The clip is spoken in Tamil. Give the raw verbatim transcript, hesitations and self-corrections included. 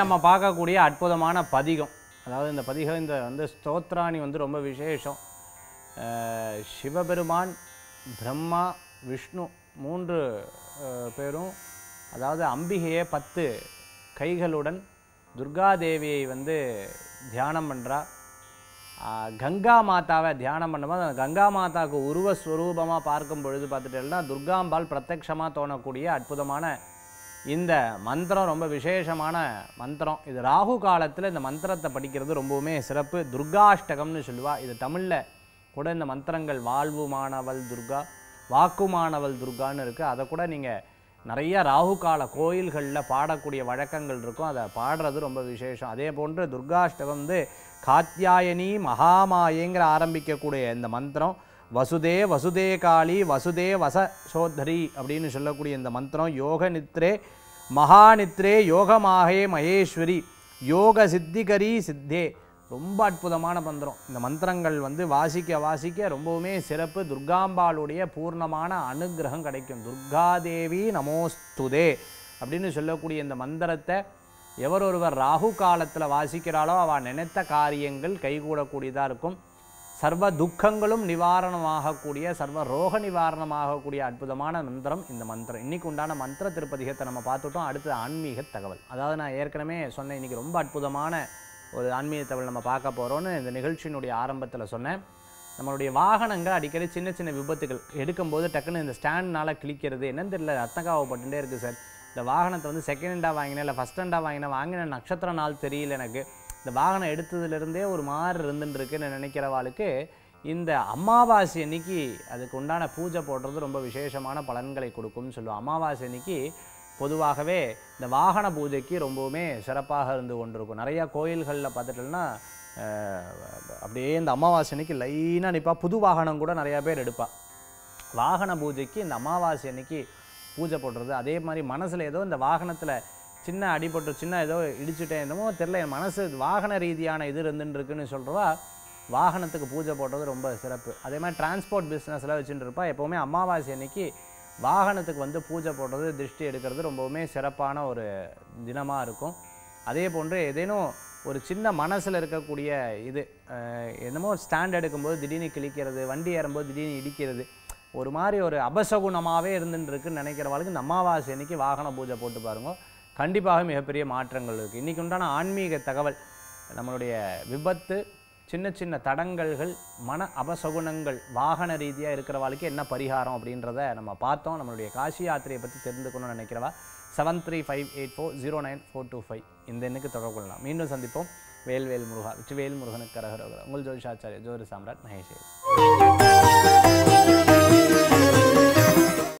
நம்ம பார்க்கக்கூடிய அற்புதமான பதிகம். அதாவது இந்த பதிகம் இந்த வந்து ஸ்தோத்ராணி வந்து ரொம்ப விசேஷம். சிவபெருமான், பிரம்மா, விஷ்ணு மூன்று பேரும், அதாவது அம்பிகையை பத்து கைகளுடன் துர்காதேவியை வந்து தியானம் பண்ணுறா. கங்கா மாதாவை தியானம் பண்ணும்போது அந்த கங்கா மாதாவுக்கு உருவஸ்வரூபமாக பார்க்கும் பொழுது பார்த்துட்டேன்னா துர்காம்பாள் பிரத்யக்ஷமாக தோணக்கூடிய அற்புதமான இந்த மந்திரம் ரொம்ப விசேஷமான மந்திரம். இது ராகு காலத்தில் இந்த மந்திரத்தை படிக்கிறது ரொம்பவுமே சிறப்பு. துர்காஷ்டகம்னு சொல்லுவா. இது தமிழில் கூட இந்த மந்திரங்கள் வாழ்வுமானவள் துர்கா, வாக்குமானவள் துர்கான்னு இருக்குது. அதை கூட நீங்கள் நிறைய ராகு கால கோயில்களில் பாடக்கூடிய வழக்கங்கள் இருக்கும். அதை பாடுறது ரொம்ப விசேஷம். அதே போன்று துர்காஷ்டகம் வந்து காத்யாயனி மகாமாயேங்கிற ஆரம்பிக்கக்கூடிய இந்த மந்திரம் வசுதே வசுதே காளி வசுதே வசசோதரி அப்படின்னு சொல்லக்கூடிய இந்த மந்திரம் யோக நித்ரே மகாநித்ரே யோகமாகே மகேஸ்வரி யோக சித்திகரி சித்தே. ரொம்ப அற்புதமான மந்திரம். இந்த மந்திரங்கள் வந்து வாசிக்க வாசிக்க ரொம்பவுமே சிறப்பு. துர்காம்பாளுடைய பூர்ணமான அனுகிரகம் கிடைக்கும். துர்காதேவி நமோஸ்துதே அப்படின்னு சொல்லக்கூடிய இந்த மந்திரத்தை எவர் ஒருவர் ராகு காலத்தில் வாசிக்கிறாளோ அவள் நினைத்த காரியங்கள் கைகூடக்கூடியதாக இருக்கும். சர்வ துக்கங்களும் நிவாரணமாகக்கூடிய, சர்வ ரோக நிவாரணமாகக்கூடிய அற்புதமான மந்திரம் இந்த மந்திரம். இன்றைக்கு உண்டான மந்திர திருப்பதிகத்தை நம்ம பார்த்துட்டோம். அடுத்து ஆன்மீக தகவல். அதாவது நான் ஏற்கனவே சொன்னேன், இன்றைக்கி ரொம்ப அற்புதமான ஒரு ஆன்மீக தகவல் நம்ம பார்க்க போகிறோன்னு இந்த நிகழ்ச்சியினுடைய ஆரம்பத்தில் சொன்னேன். நம்மளுடைய வாகனங்கள் அடிக்கடி சின்ன சின்ன விபத்துகள் எடுக்கும்போது டக்குன்னு இந்த ஸ்டாண்ட்னால் கிளிக்கிறது என்னன்னு தெரியல, ரத்தக்காவப்பட்டுட்டே இருக்குது சார். இந்த வாகனத்தை வந்து செகண்ட் ஹேண்டாக வாங்கினேன் இல்லை ஃபஸ்ட் ஹேண்டாக வாங்கினேன், வாங்கின நட்சத்திர நாள் தெரியல எனக்கு, இந்த வாகனம் எடுத்ததுலேருந்தே ஒரு மாறு இருந்துட்டுருக்குன்னு நினைக்கிறவாளுக்கு இந்த அமாவாசை அன்னைக்கு அதுக்கு உண்டான பூஜை போடுறது ரொம்ப விசேஷமான பலன்களை கொடுக்கும்னு சொல்லுவோம். அமாவாசை அன்னைக்கு பொதுவாகவே இந்த வாகன பூஜைக்கு ரொம்பவுமே சிறப்பாக இருந்து கொண்டிருக்கும். நிறையா கோயில்களில் பார்த்துட்டோம்னா அப்படியே இந்த அமாவாசை அன்னைக்கு லைனாக நிற்பா. புது வாகனம் கூட நிறையா பேர் எடுப்பா. வாகன பூஜைக்கு இந்த அமாவாசை அன்னைக்கு பூஜை போடுறது. அதே மாதிரி மனசில் ஏதோ இந்த வாகனத்தில் சின்ன அடிபட்டு சின்ன ஏதோ இடிச்சுட்டேன் என்னமோ தெரில, என் மனசு வாகன ரீதியான இது இருந்துருக்குன்னு சொல்கிறவா வாகனத்துக்கு பூஜை போடுறது ரொம்ப சிறப்பு. அதே மாதிரி டிரான்ஸ்போர்ட் பிஸ்னஸில் வச்சுட்டு இருப்பா. எப்போவுமே அமாவாசை அன்னைக்கு வாகனத்துக்கு வந்து பூஜை போடுறது, திருஷ்டி எடுக்கிறது ரொம்பவுமே சிறப்பான ஒரு தினமாக இருக்கும். அதே போன்று ஏதேனும் ஒரு சின்ன மனசில் இருக்கக்கூடிய இது என்னமோ ஸ்டாண்ட் எடுக்கும்போது திடீர்னு கிழிக்கிறது, வண்டி ஏறும்போது திடீர்னு இடிக்கிறது, ஒரு மாதிரி ஒரு அபசகுணமாகவே இருந்துட்டுருக்குன்னு நினைக்கிறவங்களுக்கு இந்த அமாவாசை அன்னைக்கு வாகன பூஜை போட்டு பாருங்க, கண்டிப்பாக மிகப்பெரிய மாற்றங்கள் இருக்குது. இன்றைக்கி உண்டான ஆன்மீக தகவல் நம்மளுடைய விபத்து, சின்ன சின்ன தடங்கல்கள், மன அபசகுணங்கள் வாகன ரீதியாக இருக்கிறவாளுக்கு என்ன பரிகாரம் அப்படின்றத நம்ம பார்த்தோம். நம்மளுடைய காசி யாத்திரையை பற்றி தெரிந்துக்கணும்னு நினைக்கிறவா seven three five eight four zero nine four two five இந்த எண்ணுக்கு தொடர்பு கொள்ளலாம். மீண்டும் சந்திப்போம். வேல்வேல் முருகா வெற்றிவேல் முருகனுக்கு கரகரோகரா. உங்கள் ஜோதிஷாச்சாரிய ஜோதி சாம்ராட் மகேஷ்.